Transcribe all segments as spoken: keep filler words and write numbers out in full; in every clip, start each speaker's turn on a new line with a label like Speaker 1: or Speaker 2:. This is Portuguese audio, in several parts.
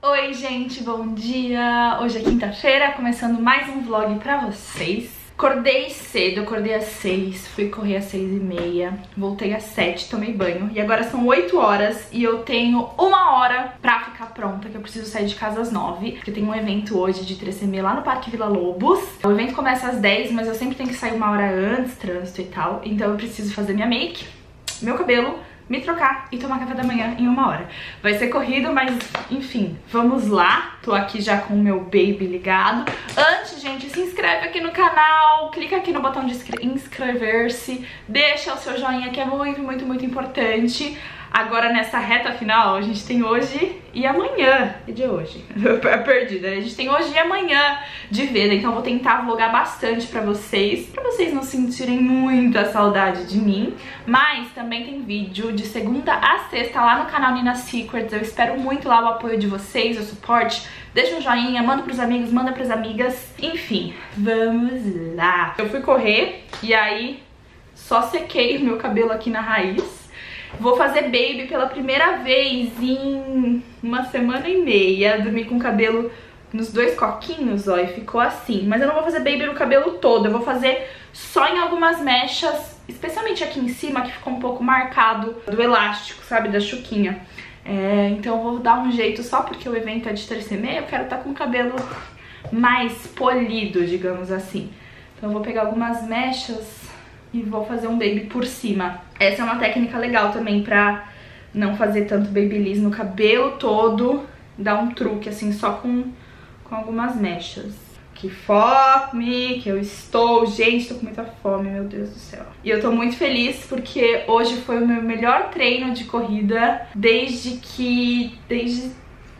Speaker 1: Oi gente, bom dia! Hoje é quinta-feira, começando mais um vlog pra vocês. Acordei cedo, acordei às seis, fui correr às seis e meia, voltei às sete, tomei banho. E agora são oito horas e eu tenho uma hora pra ficar pronta, que eu preciso sair de casa às nove. Porque tem um evento hoje de tricemia lá no Parque Vila Lobos. O evento começa às dez, mas eu sempre tenho que sair uma hora antes, trânsito e tal. Então eu preciso fazer minha make, meu cabelo, me trocar e tomar café da manhã em uma hora. Vai ser corrido, mas enfim, vamos lá. Tô aqui já com o meu baby ligado. Antes, gente, se inscreve aqui no canal, clica aqui no botão de inscrever-se, deixa o seu joinha que é muito, muito, muito importante. Agora nessa reta final, a gente tem hoje e amanhã. Que dia é hoje? É perdida, né? A gente tem hoje e amanhã de venda, então eu vou tentar vlogar bastante pra vocês, pra vocês não sentirem muita saudade de mim. Mas também tem vídeo de segunda a sexta lá no canal Nina Secrets. Eu espero muito lá o apoio de vocês, o suporte. Deixa um joinha, manda pros amigos, manda pras amigas. Enfim, vamos lá. Eu fui correr e aí só sequei meu cabelo aqui na raiz. Vou fazer baby pela primeira vez em uma semana e meia. Dormi com o cabelo nos dois coquinhos, ó, e ficou assim. Mas eu não vou fazer baby no cabelo todo, eu vou fazer só em algumas mechas, especialmente aqui em cima, que ficou um pouco marcado do elástico, sabe, da chuquinha. É, então eu vou dar um jeito, só porque o evento é de terça e meia, eu quero estar com o cabelo mais polido, digamos assim. Então eu vou pegar algumas mechas e vou fazer um baby por cima. Essa é uma técnica legal também pra não fazer tanto babyliss no cabelo todo. Dar um truque assim só com, com algumas mechas. Que fome que eu estou. Gente, tô com muita fome, meu Deus do céu. E eu tô muito feliz porque hoje foi o meu melhor treino de corrida desde que... Desde...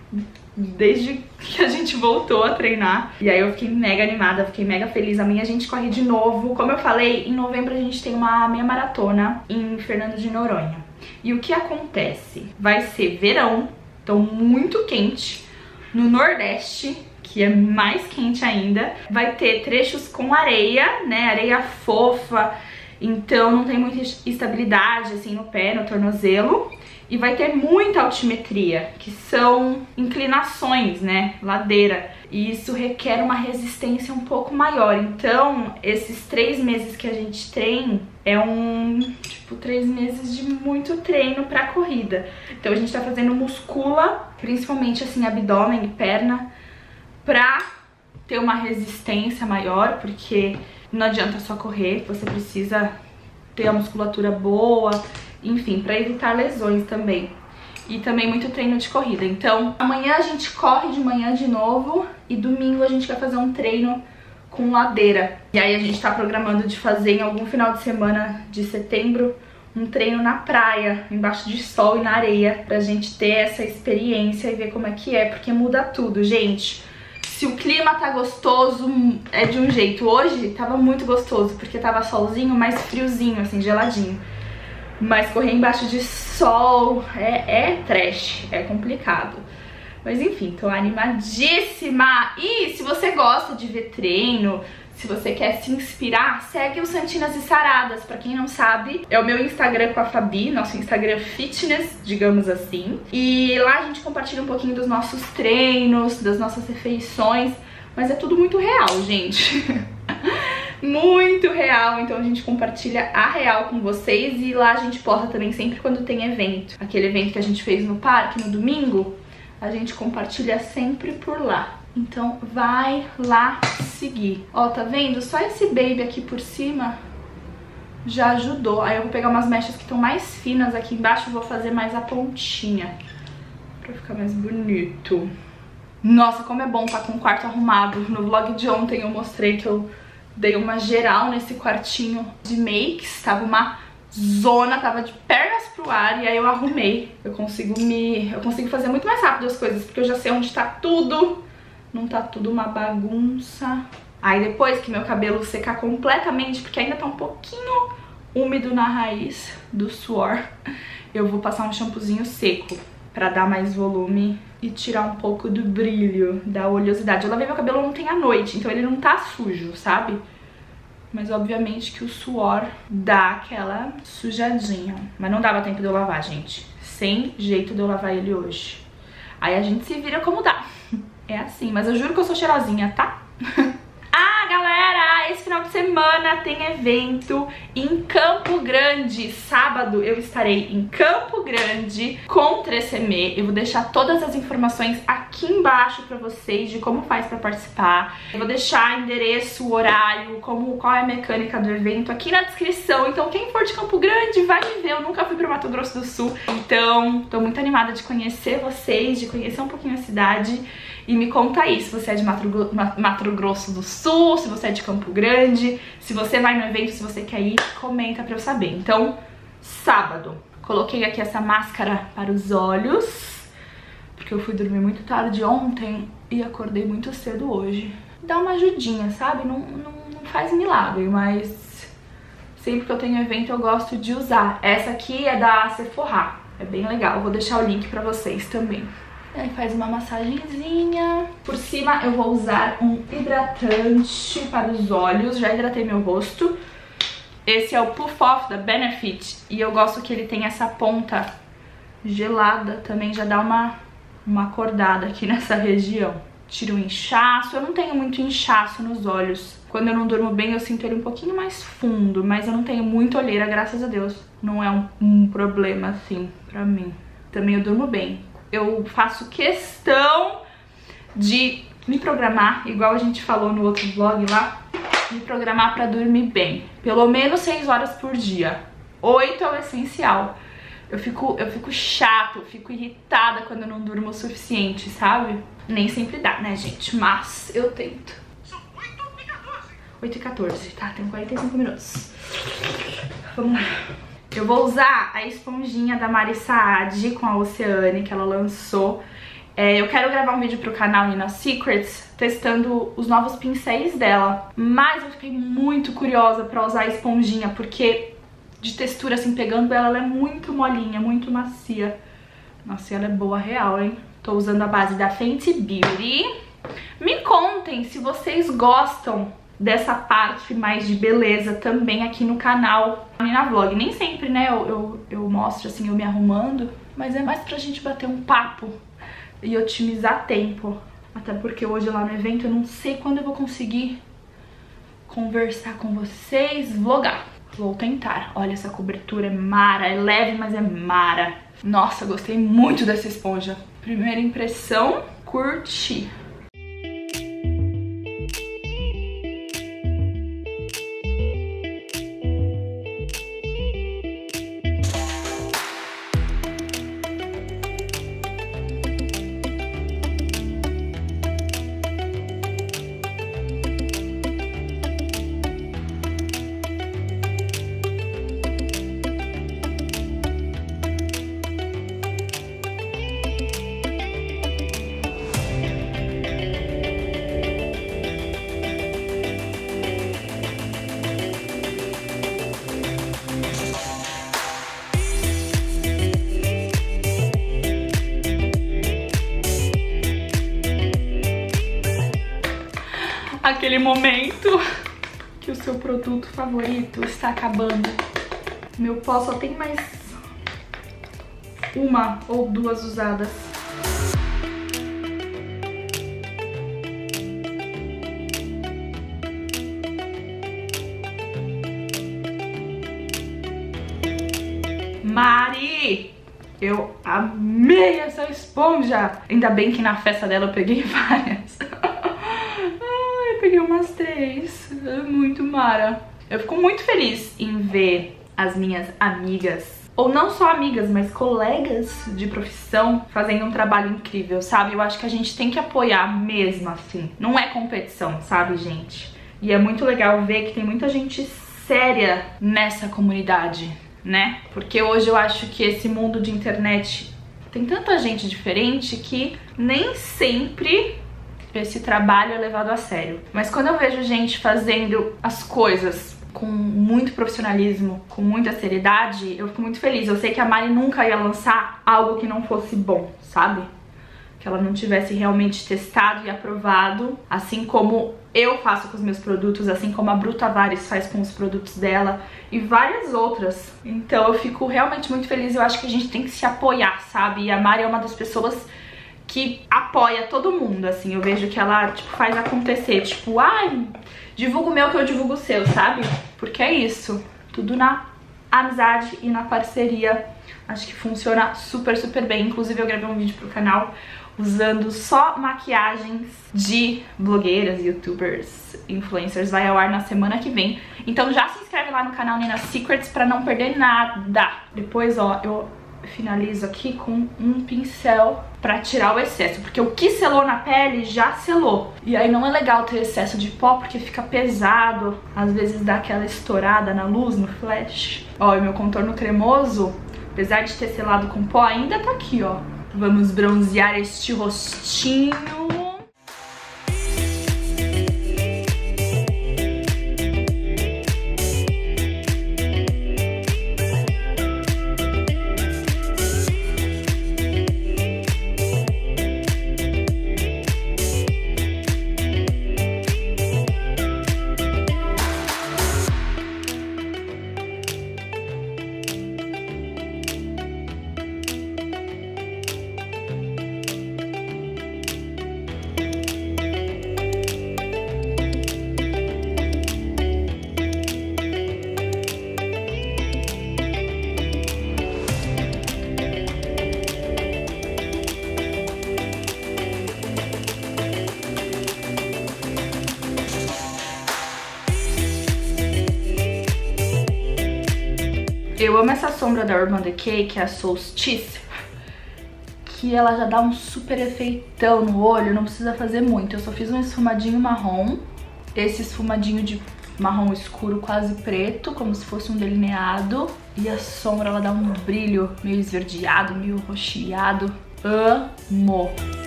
Speaker 1: Desde que a gente voltou a treinar. E aí eu fiquei mega animada, fiquei mega feliz. Amanhã a gente corre de novo. Como eu falei, em novembro a gente tem uma meia maratona em Fernando de Noronha. E o que acontece? Vai ser verão, então muito quente. No Nordeste, que é mais quente ainda, vai ter trechos com areia, né? Areia fofa. Então não tem muita estabilidade assim no pé, no tornozelo. E vai ter muita altimetria, que são inclinações, né, ladeira. E isso requer uma resistência um pouco maior. Então, esses três meses que a gente treina é um, tipo, três meses de muito treino pra corrida. Então a gente tá fazendo muscula, principalmente assim, abdômen e perna, pra ter uma resistência maior, porque não adianta só correr, você precisa ter a musculatura boa, enfim, pra evitar lesões também. E também muito treino de corrida. Então, amanhã a gente corre de manhã de novo e domingo a gente vai fazer um treino com ladeira. E aí a gente tá programando de fazer em algum final de semana de setembro um treino na praia, embaixo de sol e na areia, pra gente ter essa experiência e ver como é que é, porque muda tudo, gente. Se o clima tá gostoso, é de um jeito. Hoje tava muito gostoso, porque tava solzinho, mais friozinho, assim, geladinho. Mas correr embaixo de sol é, é trash, é complicado. Mas enfim, tô animadíssima! E se você gosta de ver treino, se você quer se inspirar, segue o Santinas e Saradas. Pra quem não sabe, é o meu Instagram com a Fabi, nosso Instagram fitness, digamos assim. E lá a gente compartilha um pouquinho dos nossos treinos, das nossas refeições. Mas é tudo muito real, gente. Muito real, então a gente compartilha a real com vocês. E lá a gente posta também sempre quando tem evento. Aquele evento que a gente fez no parque no domingo, a gente compartilha sempre por lá. Então vai lá seguir. Ó, tá vendo? Só esse baby aqui por cima já ajudou. Aí eu vou pegar umas mechas que estão mais finas aqui embaixo e vou fazer mais a pontinha, pra ficar mais bonito. Nossa, como é bom estar com o quarto arrumado. No vlog de ontem eu mostrei que eu dei uma geral nesse quartinho de makes. Tava uma zona, tava de pernas pro ar. E aí eu arrumei. Eu consigo me... Eu consigo fazer muito mais rápido as coisas, porque eu já sei onde tá tudo. Não tá tudo uma bagunça. Aí depois que meu cabelo secar completamente, porque ainda tá um pouquinho úmido na raiz do suor, eu vou passar um shampoozinho seco pra dar mais volume e tirar um pouco do brilho, da oleosidade. Eu lavei meu cabelo ontem à noite, então ele não tá sujo, sabe? Mas obviamente que o suor dá aquela sujadinha. Mas não dava tempo de eu lavar, gente. Sem jeito de eu lavar ele hoje. Aí a gente se vira como dá. assim, mas eu juro que eu sou cheirosinha, tá? Ah, galera, esse final de semana tem evento em Campo Grande. Sábado eu estarei em Campo Grande com três C M. Eu vou deixar todas as informações aqui embaixo pra vocês de como faz pra participar. Eu vou deixar endereço, horário, como, qual é a mecânica do evento aqui na descrição. Então quem for de Campo Grande vai me ver. Eu nunca fui pro Mato Grosso do Sul, então tô muito animada de conhecer vocês, de conhecer um pouquinho a cidade. E me conta aí se você é de Mato, Mato Grosso do Sul, se você é de Campo Grande, se você vai no evento, se você quer ir, comenta pra eu saber. Então, sábado, coloquei aqui essa máscara para os olhos, porque eu fui dormir muito tarde ontem e acordei muito cedo hoje. Dá uma ajudinha, sabe? Não, não, não faz milagre, mas sempre que eu tenho evento eu gosto de usar. Essa aqui é da Sephora, é bem legal, vou deixar o link pra vocês também. Aí faz uma massagenzinha. Por cima eu vou usar um hidratante para os olhos. Já hidratei meu rosto. Esse é o Puff Off da Benefit. E eu gosto que ele tem essa ponta gelada. Também já dá uma, uma acordada aqui nessa região. Tira o inchaço. Eu não tenho muito inchaço nos olhos. Quando eu não durmo bem eu sinto ele um pouquinho mais fundo. Mas eu não tenho muita olheira, graças a Deus. Não é um, um problema assim pra mim. Também eu durmo bem. Eu faço questão de me programar, igual a gente falou no outro vlog lá, me programar pra dormir bem. Pelo menos seis horas por dia. oito é o essencial. Eu fico, eu fico chato, eu fico irritada quando eu não durmo o suficiente, sabe? Nem sempre dá, né, gente? Mas eu tento. São oito e quatorze, tá? Tem quarenta e cinco minutos. Vamos lá. Eu vou usar a esponjinha da Mari Saad com a Oceane, que ela lançou. É, eu quero gravar um vídeo pro canal Nina Secrets, testando os novos pincéis dela. Mas eu fiquei muito curiosa pra usar a esponjinha, porque de textura, assim, pegando ela, ela é muito molinha, muito macia. Nossa, ela é boa real, hein? Tô usando a base da Fenty Beauty. Me contem se vocês gostam dessa parte mais de beleza também aqui no canal Nina Vlog. Nem sempre, né, eu, eu, eu mostro assim eu me arrumando, mas é mais pra gente bater um papo e otimizar tempo. Até porque hoje lá no evento eu não sei quando eu vou conseguir conversar com vocês, vlogar. Vou tentar. Olha, essa cobertura é mara, é leve, mas é mara. Nossa, gostei muito dessa esponja. Primeira impressão, curti. Aquele momento que o seu produto favorito está acabando. Meu pó só tem mais uma ou duas usadas. Mari! Eu amei essa esponja! Ainda bem que na festa dela eu peguei várias. Peguei umas três, é muito mara. Eu fico muito feliz em ver as minhas amigas, ou não só amigas, mas colegas de profissão fazendo um trabalho incrível, sabe? Eu acho que a gente tem que apoiar mesmo assim. Não é competição, sabe, gente? E é muito legal ver que tem muita gente séria nessa comunidade, né? Porque hoje eu acho que esse mundo de internet tem tanta gente diferente que nem sempre esse trabalho é levado a sério. Mas quando eu vejo gente fazendo as coisas com muito profissionalismo, com muita seriedade, eu fico muito feliz. Eu sei que a Mari nunca ia lançar algo que não fosse bom, sabe? Que ela não tivesse realmente testado e aprovado, assim como eu faço com os meus produtos, assim como a Bru Tavares faz com os produtos dela e várias outras. Então eu fico realmente muito feliz. Eu acho que a gente tem que se apoiar, sabe? E a Mari é uma das pessoas que apoia todo mundo, assim. Eu vejo que ela, tipo, faz acontecer. Tipo, ai, divulga o meu que eu divulgo o seu, sabe? Porque é isso. Tudo na amizade e na parceria. Acho que funciona super, super bem. Inclusive, eu gravei um vídeo pro canal usando só maquiagens de blogueiras, youtubers, influencers. Vai ao ar na semana que vem. Então já se inscreve lá no canal Nina Secrets pra não perder nada. Depois, ó, eu finalizo aqui com um pincel pra tirar o excesso, porque o que selou na pele já selou. E aí não é legal ter excesso de pó, porque fica pesado. Às vezes dá aquela estourada na luz, no flash. Ó, e meu contorno cremoso, apesar de ter selado com pó, ainda tá aqui, ó. Vamos bronzear este rostinho. Eu amo essa sombra da Urban Decay, que é a Solstice, que ela já dá um super efeitão no olho, não precisa fazer muito. Eu só fiz um esfumadinho marrom, esse esfumadinho de marrom escuro quase preto, como se fosse um delineado. E a sombra, ela dá um brilho meio esverdeado, meio roxeado. Amo!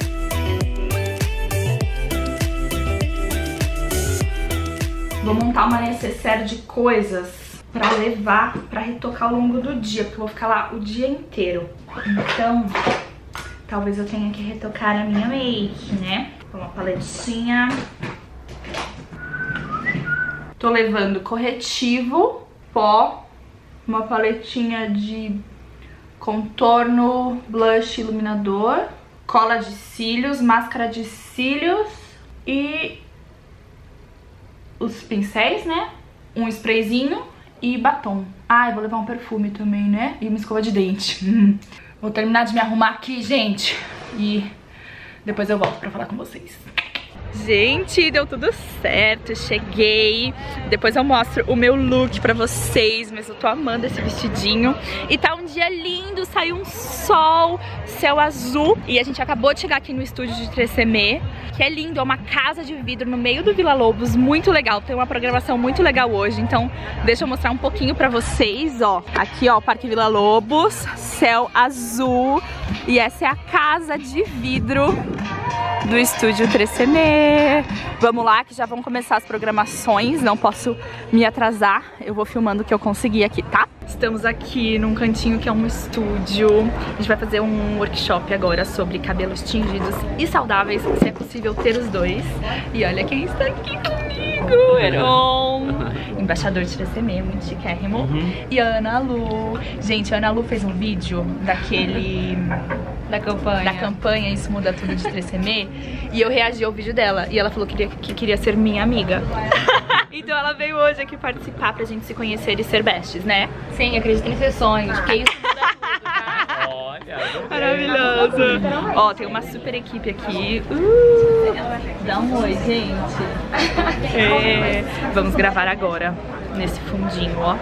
Speaker 1: Vou montar uma necessaire de coisas pra levar, pra retocar ao longo do dia, porque eu vou ficar lá o dia inteiro. Então, talvez eu tenha que retocar a minha make, né? Com uma paletinha. Tô levando corretivo, pó, uma paletinha de contorno, blush, iluminador, cola de cílios, máscara de cílios e os pincéis, né? Um sprayzinho e batom. Ah, eu vou levar um perfume também, né? E uma escova de dente. Hum. Vou terminar de me arrumar aqui, gente. E depois eu volto pra falar com vocês. Gente, deu tudo certo, cheguei. Depois eu mostro o meu look pra vocês, mas eu tô amando esse vestidinho. E tá um dia lindo, saiu um sol, céu azul. E a gente acabou de chegar aqui no estúdio de Tresemme, que é lindo, é uma casa de vidro no meio do Villa Lobos, muito legal. Tem uma programação muito legal hoje, então deixa eu mostrar um pouquinho pra vocês, ó. Aqui, ó, Parque Villa Lobos, céu azul. E essa é a casa de vidro do estúdio Tresemme. Vamos lá que já vão começar as programações, não posso me atrasar. Eu vou filmando o que eu conseguir aqui, tá? Estamos aqui num cantinho que é um estúdio. A gente vai fazer um workshop agora sobre cabelos tingidos e saudáveis, se é possível ter os dois. E olha quem está aqui comigo, Heron, embaixador de Tresemme, muito chiquérrimo. Uhum. E a Ana Lu. Gente, a Ana Lu fez um vídeo daquele... Da campanha. Da campanha Isso Muda Tudo de Tresemme. E eu reagi ao vídeo dela. E ela falou que queria, que queria ser minha amiga. Então ela veio hoje aqui participar pra gente se conhecer e ser besties, né?
Speaker 2: Sim, acredito em seus sonhos, porque isso muda tudo, tá?
Speaker 3: Olha,
Speaker 1: maravilhoso. Ó, tem uma super equipe aqui. Uh, dá um oi, gente. É, vamos gravar agora, nesse fundinho, ó.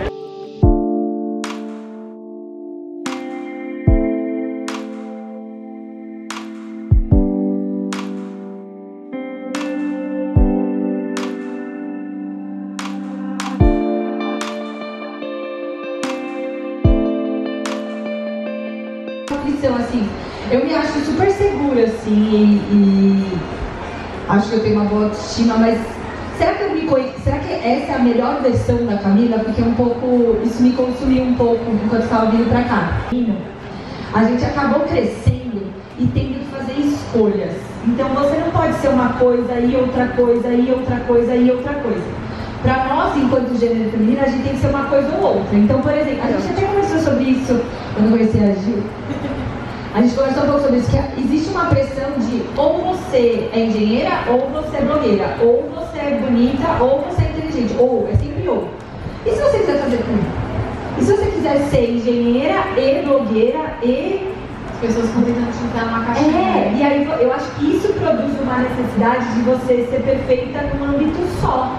Speaker 4: Assim, eu me acho super segura, assim, e, e acho que eu tenho uma boa autoestima, mas será que eu me conheço? Será que essa é a melhor versão da Camila? Porque um pouco, isso me consumiu um pouco enquanto estava vindo pra cá. A gente acabou crescendo e tendo que fazer escolhas. Então você não pode ser uma coisa e outra coisa e outra coisa e outra coisa. Pra nós, enquanto gênero feminino, a gente tem que ser uma coisa ou outra. Então, por exemplo, a gente até conversou sobre isso quando eu conheci a Gil. A gente conversou um pouco sobre isso, que existe uma pressão de ou você é engenheira, ou você é blogueira, ou você é bonita, ou você é inteligente, ou, é sempre ou. E se você quiser fazer tudo? E se você quiser ser engenheira e blogueira e...
Speaker 3: As pessoas estão tentando te entrar numa caixinha.
Speaker 4: É, e aí eu acho que isso produz uma necessidade de você ser perfeita num âmbito só.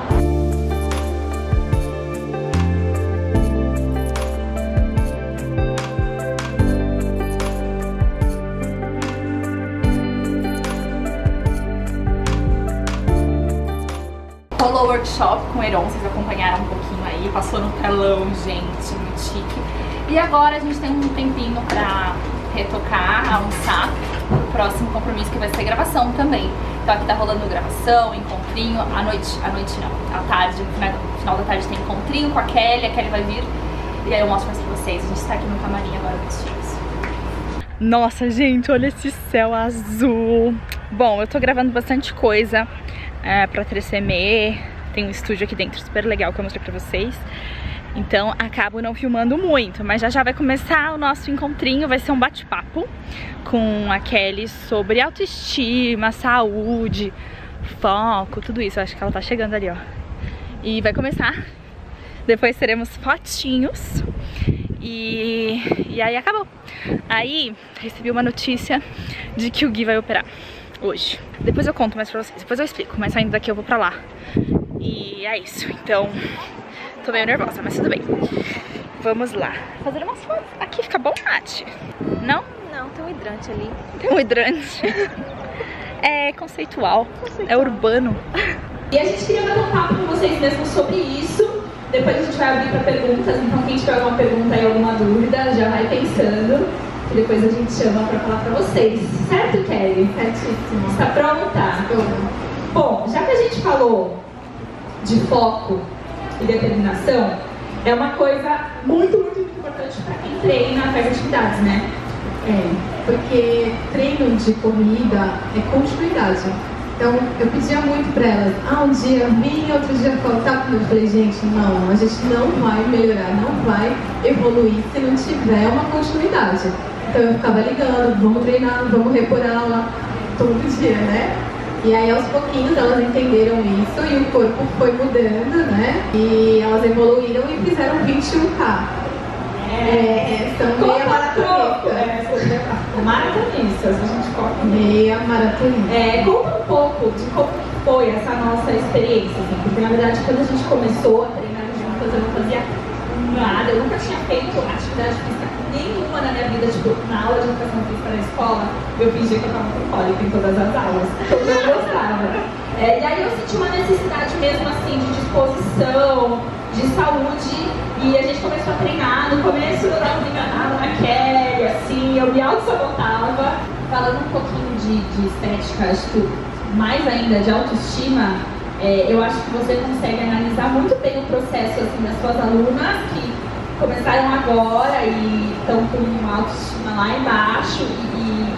Speaker 1: Rolou workshop com o Heron, vocês acompanharam um pouquinho aí, passou no telão, gente, muito chique. E agora a gente tem um tempinho pra retocar, almoçar, o próximo compromisso que vai ser gravação também. Então aqui tá rolando gravação, encontrinho, à noite, à noite não, à tarde, no final, no final da tarde tem encontrinho com a Kelly, a Kelly vai vir e aí eu mostro mais pra vocês. A gente tá aqui no camarim agora dos filhos. Nossa, gente, olha esse céu azul. Bom, eu tô gravando bastante coisa é, pra três C M E, tem um estúdio aqui dentro super legal que eu mostrei pra vocês. Então acabo não filmando muito, mas já já vai começar o nosso encontrinho, vai ser um bate-papo com a Kelly sobre autoestima, saúde, foco, tudo isso. Eu acho que ela tá chegando ali, ó. E vai começar, depois teremos fotinhos e, e aí acabou. Aí recebi uma notícia de que o Gui vai operar hoje. Depois eu conto mais pra vocês, depois eu explico, mas saindo daqui eu vou pra lá. E é isso, então... Tô meio nervosa, mas tudo bem. Vamos lá. Fazer umas fotos. Aqui fica bom, Nath? Não?
Speaker 2: Não, tem um hidrante ali.
Speaker 1: Tem um hidrante. É conceitual. conceitual. É urbano.
Speaker 5: E a gente queria bater um papo com vocês mesmo sobre isso. Depois a gente vai abrir para perguntas. Então quem tiver alguma pergunta e alguma dúvida, já vai pensando. E depois a gente chama para falar para vocês. Certo, Kelly?
Speaker 3: Certíssimo.
Speaker 5: Está pronta?
Speaker 3: Tô.
Speaker 5: Bom, já que a gente falou de foco e determinação, é uma coisa muito, muito importante para quem treina, faz atividades, né?
Speaker 3: É, porque treino de corrida é continuidade. Então, eu pedia muito para elas, ah, um dia vim, outro dia faltava. Eu falei, gente, não, a gente não vai melhorar, não vai evoluir se não tiver uma continuidade. Então, eu ficava ligando, vamos treinar, vamos repor aula todo dia, né? E aí, aos pouquinhos, elas entenderam isso e o corpo foi mudando, né? E elas evoluíram e fizeram vinte e um K. É, é são meia maratonistas.
Speaker 5: É, maratonistas, a gente corre.
Speaker 3: Meia maratonista.
Speaker 5: É, conta um pouco de como foi essa nossa experiência, assim, porque na verdade, quando a gente começou a treinar juntas, eu não fazia nada, eu nunca tinha feito atividade física nenhuma na minha vida, tipo, na aula de educação física na escola, eu fingia que eu tava com cólica em todas as aulas, porque eu não gostava. É, e aí eu senti uma necessidade mesmo, assim, de disposição, de saúde, e a gente começou a treinar. No começo eu dava uma enganada na Kelly, assim, eu me auto-sabotava. Falando um pouquinho de, de estética, acho que mais ainda de autoestima, é, eu acho que você consegue analisar muito bem o processo, assim, das suas alunas que começaram agora e estão com uma autoestima lá embaixo e, e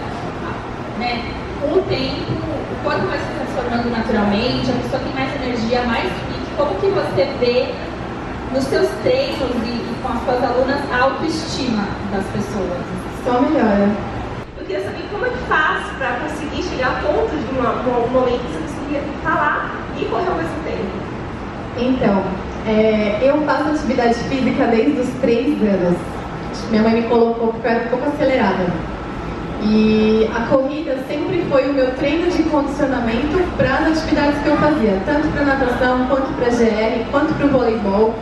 Speaker 5: né, com o tempo o corpo vai se transformando naturalmente, a pessoa tem mais energia, mais pique. Como que você vê nos seus treinos e, e com as suas alunas a autoestima das pessoas?
Speaker 3: Só melhora.
Speaker 6: Eu queria saber como é que faz para conseguir chegar a ponto de uma, um momento que você conseguia estar lá e correr ao mesmo tempo.
Speaker 3: Então, é, eu faço atividade física desde os três anos. Minha mãe me colocou porque eu era um pouco acelerada. E a corrida sempre foi o meu treino de condicionamento para as atividades que eu fazia, tanto para natação, quanto para G R, quanto para o voleibol.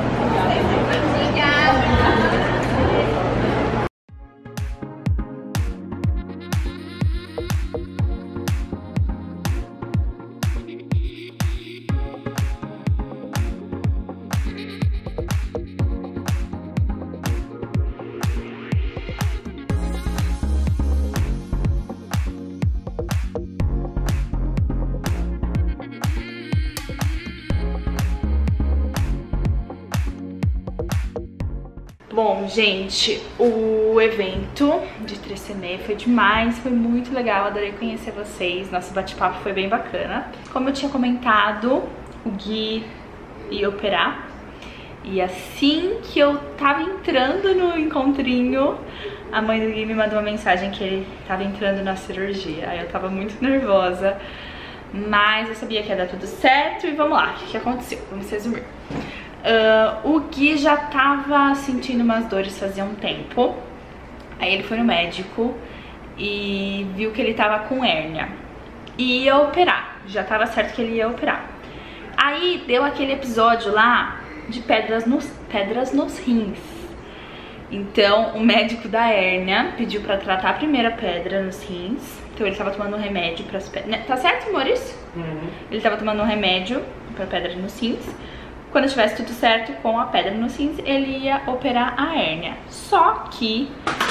Speaker 1: Bom, gente, o evento de três C M E foi demais, foi muito legal, adorei conhecer vocês, nosso bate-papo foi bem bacana. Como eu tinha comentado, o Gui ia operar, e assim que eu tava entrando no encontrinho, a mãe do Gui me mandou uma mensagem que ele tava entrando na cirurgia. Aí eu tava muito nervosa, mas eu sabia que ia dar tudo certo. E vamos lá, o que aconteceu? Vamos resumir. Uh, o Gui já tava sentindo umas dores fazia um tempo. Aí ele foi no médico e viu que ele tava com hérnia e ia operar, já tava certo que ele ia operar. Aí deu aquele episódio lá de pedras nos, pedras nos rins. Então o médico da hérnia pediu pra tratar a primeira pedra nos rins. Então ele tava tomando um remédio pras pedras. Tá certo, Maurício? Uhum. Ele tava tomando um remédio pra pedra nos rins. Quando tivesse tudo certo com a pedra nos rins, ele ia operar a hérnia. Só que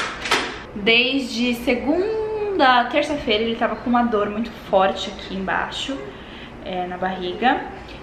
Speaker 1: desde segunda, terça-feira, ele tava com uma dor muito forte aqui embaixo, é, na barriga.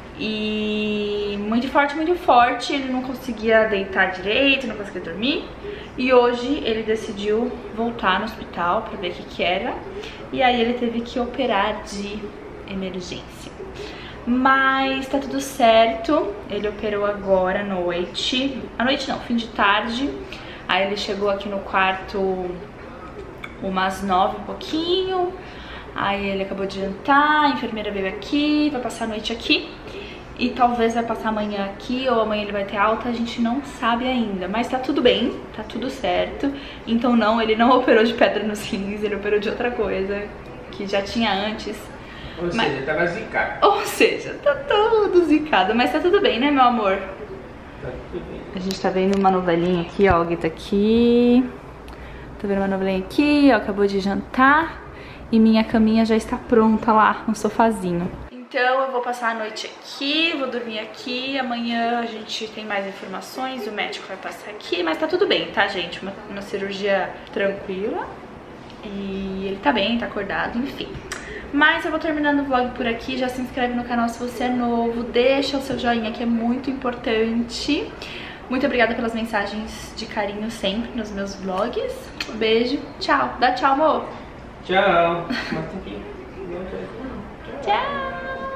Speaker 1: E muito forte, muito forte, ele não conseguia deitar direito, não conseguia dormir. E hoje ele decidiu voltar no hospital pra ver o que que era. E aí ele teve que operar de emergência. Mas tá tudo certo, ele operou agora à noite. À noite não, fim de tarde. Aí ele chegou aqui no quarto umas nove e pouquinho. Aí ele acabou de jantar, a enfermeira veio aqui, vai passar a noite aqui. E talvez vai passar amanhã aqui, ou amanhã ele vai ter alta, a gente não sabe ainda. Mas tá tudo bem, tá tudo certo. Então não, ele não operou de pedra nos rins, ele operou de outra coisa que já tinha antes.
Speaker 7: Ou
Speaker 1: mas...
Speaker 7: seja, tava zicado.
Speaker 1: Ou seja, tá tudo zicado, mas tá tudo bem, né, meu amor?
Speaker 7: Tá tudo bem.
Speaker 1: A gente tá vendo uma novelinha aqui, ó, o Gui tá aqui. Tá vendo uma novelinha aqui, ó, acabou de jantar. E minha caminha já está pronta lá no sofazinho. Então eu vou passar a noite aqui, vou dormir aqui. Amanhã a gente tem mais informações, o médico vai passar aqui. Mas tá tudo bem, tá, gente? Uma, uma cirurgia tranquila. E ele tá bem, tá acordado, enfim. Mas eu vou terminando o vlog por aqui. Já se inscreve no canal se você é novo. Deixa o seu joinha que é muito importante. Muito obrigada pelas mensagens de carinho sempre nos meus vlogs. Um beijo, tchau. Dá tchau, amor.
Speaker 7: Tchau.
Speaker 1: Tchau.